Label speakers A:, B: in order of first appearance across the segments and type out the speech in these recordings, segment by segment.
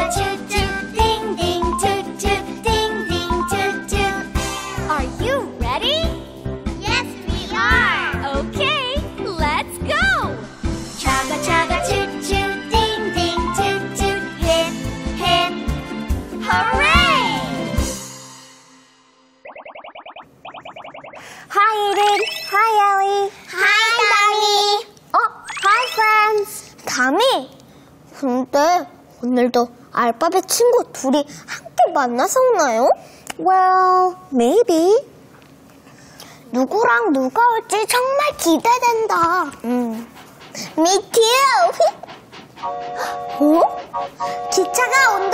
A: 쭈쭈 딩딩 쭈쭈 딩딩 쭈쭈.
B: Are you ready?
A: Yes, we are.
B: Okay, let's go!
A: 차가 차가 쭈쭈 딩딩 쭈쭈 hip hip hooray!
B: Hi, Aiden. Hi, Ellie.
A: Hi, Dami.
B: Hi, friends.
C: 다미, 근데 오늘도 알파벳 친구 둘이 함께 만나서 오나요?
B: Well, maybe.
C: 누구랑 누가 올지 정말 기대된다. Me too. 어? 기차가 온다.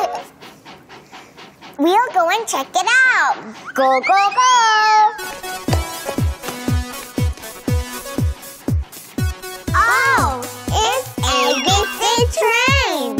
C: We'll go and check it out. Go, go, go. Oh, it's ABC train.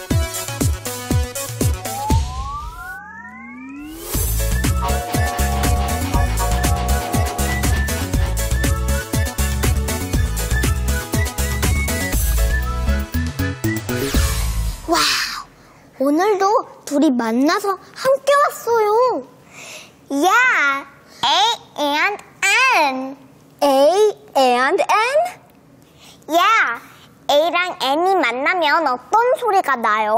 C: 와우, 오늘도 둘이 만나서 함께 왔어요. Yeah, A and N.
B: A and N?
C: Yeah, A랑 N이 만나면 어떤 소리가 나요?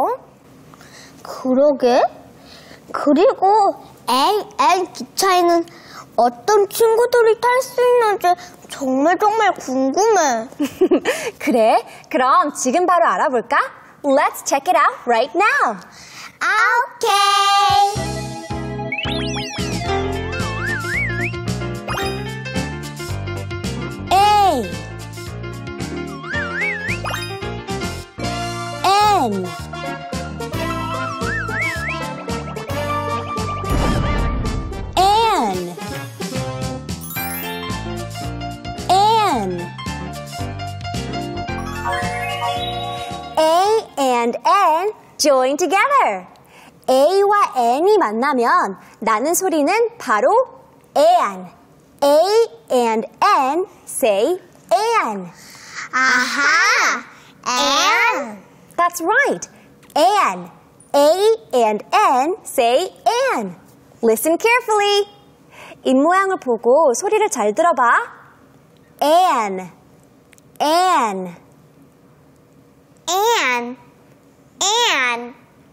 C: 그러게. 그리고 A, N 기차에는 어떤 친구들이 탈 수 있는지 정말 궁금해.
B: 그래, 그럼 지금 바로 알아볼까? Let's check it out right now.
C: 오케이.
B: A N N N A and N join together. A와 N이 만나면 나는 소리는 바로 An. A and N say An.
C: 아하, N.
B: That's right. An. A and N say An. Listen carefully. 입모양을 보고 소리를 잘 들어봐. An. An.
C: N. N.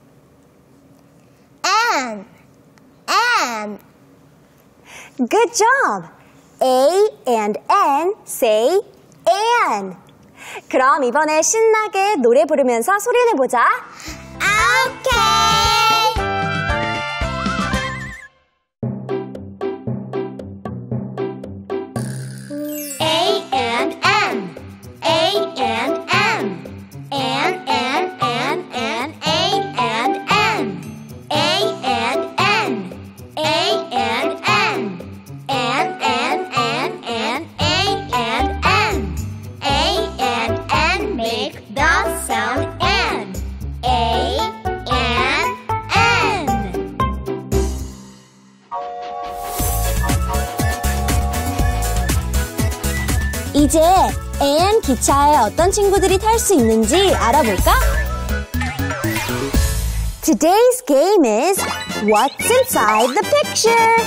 C: N. N.
B: Good job. A and N say An. 그럼 이번에 신나게 노래 부르면서 소리 내보자.
C: 오케이.
A: A and M. A and M. N, N, N, N, A and M. A and N. A and M. N, N, N, N, A and M. A and N make the sound N. A and N.
B: 이제 An 기차에 어떤 친구들이 탈 수 있는지 알아볼까? Today's game is What's Inside the Picture?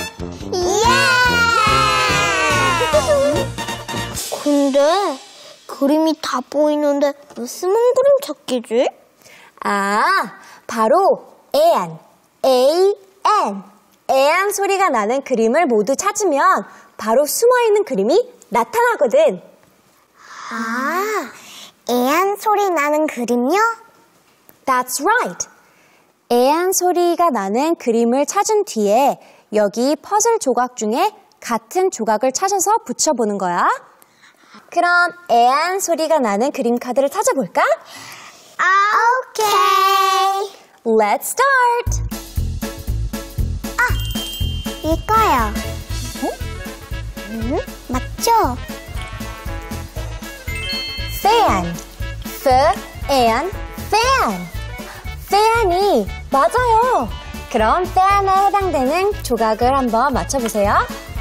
C: 근데 그림이 다 보이는데 무슨 그림 찾기지?
B: 아, 바로 An, A-N. An 소리가 나는 그림을 모두 찾으면 바로 숨어있는 그림이 나타나거든.
C: 아, An 소리 나는 그림요?
B: That's right. An 소리가 나는 그림을 찾은 뒤에 여기 퍼즐 조각 중에 같은 조각을 찾아서 붙여보는 거야. 그럼 An 소리가 나는 그림 카드를 찾아볼까?
C: 오케이.
B: Let's start.
C: 이거요. 맞죠?
B: Fan. F-An, fan. fan이 맞아요. 그럼 fan에 해당되는 조각을 한번 맞춰보세요.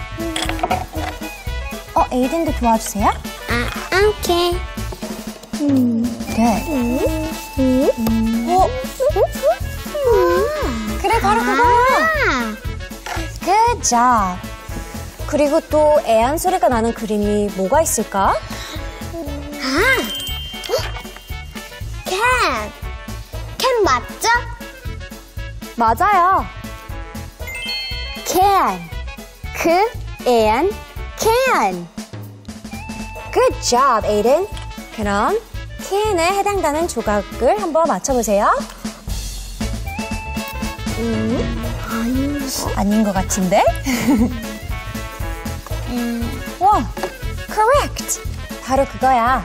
B: 에이든도 도와주세요.
C: 오케이.
B: Good. 그래, 바로 그거야. Good job. 그리고 또 애한 소리가 나는 그림이 뭐가 있을까?
C: 캔 맞죠?
B: 맞아요. Can. and can. Good job, Aiden. 그럼 can에 해당되는 조각을 한번 맞춰보세요. 아닌 것 같은데? 와, correct. 바로 그거야.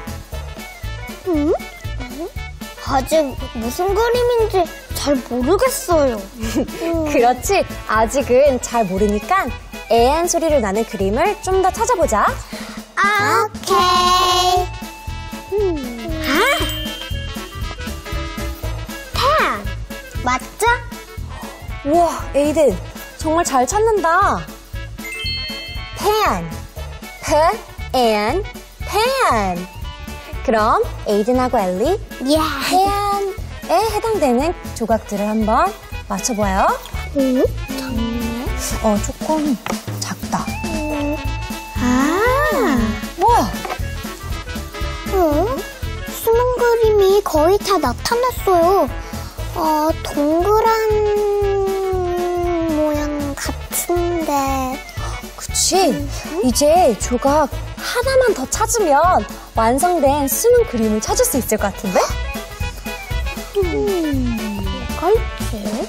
C: 아직 무슨 그림인지 잘 모르겠어요.
B: 그렇지. 아직은 잘 모르니까 애한 소리를 나는 그림을 좀 더 찾아보자.
C: 오케이. 펜 맞죠?
B: 우와, 에이든 정말 잘 찾는다. pen, and pen. 그럼 에이든하고 엘리 pen에 해당되는 조각들을 한번 맞춰봐요. 조금 작다. 우와,
C: 수능 그림이 거의 다 나타났어요. 동그란 모양 같은데.
B: 그치? 이제 조각 하나만 더 찾으면 완성된 수능 그림을 찾을 수 있을 것 같은데?
C: 뭐가 있지?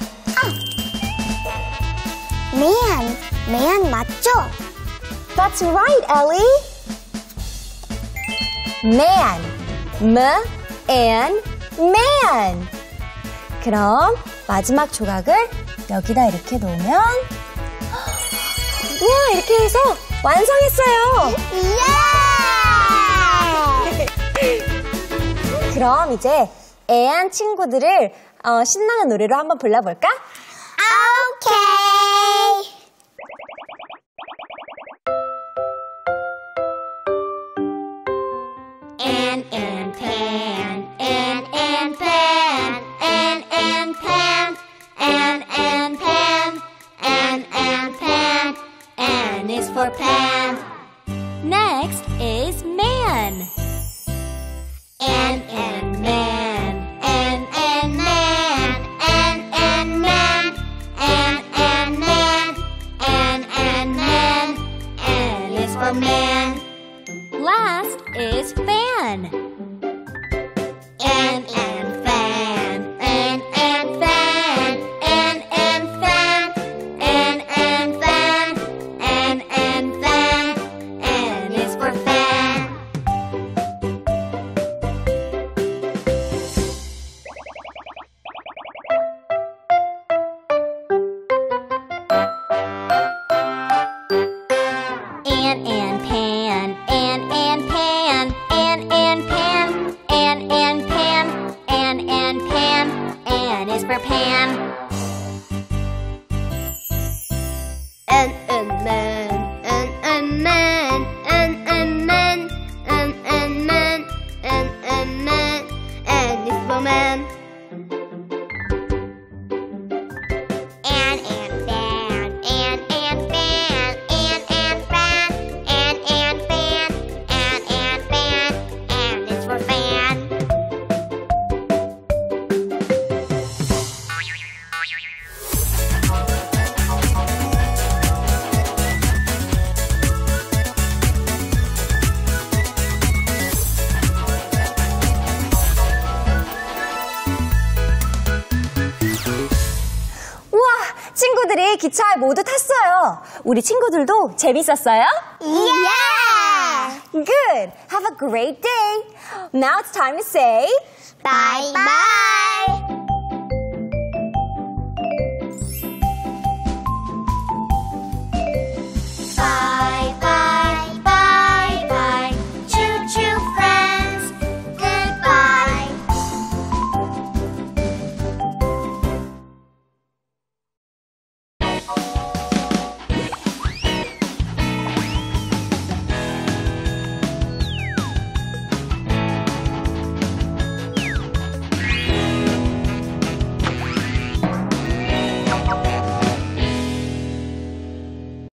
C: man 맞죠?
B: That's right, Ellie. Man, and man. 그럼 마지막 조각을 여기다 이렇게 놓으면 우와, 이렇게 해서 완성했어요. 그럼 이제 애한 친구들을 신나는 노래로 한번 불러볼까?
C: 오케이.
A: And pan, and pan, and pan, and pan, and pan, N is for pan. Next is man. And man, and man, and man, and man, and man, N is for man. Last is fan. And fan, and fan, and fan, and fan, and fan, N is for fan. And pan, and pan, and pan, and pan, and pan, N is for pan. And man, and man, and man, and man, and man, N is for man. And fan, and fan, and fan, and fan, and fan, N is for fan.
B: 우와, 친구들이 기차에 모두 탔어요. 우리 친구들도 재밌었어요? Good. Have a great day. Now it's time to say
C: Bye bye.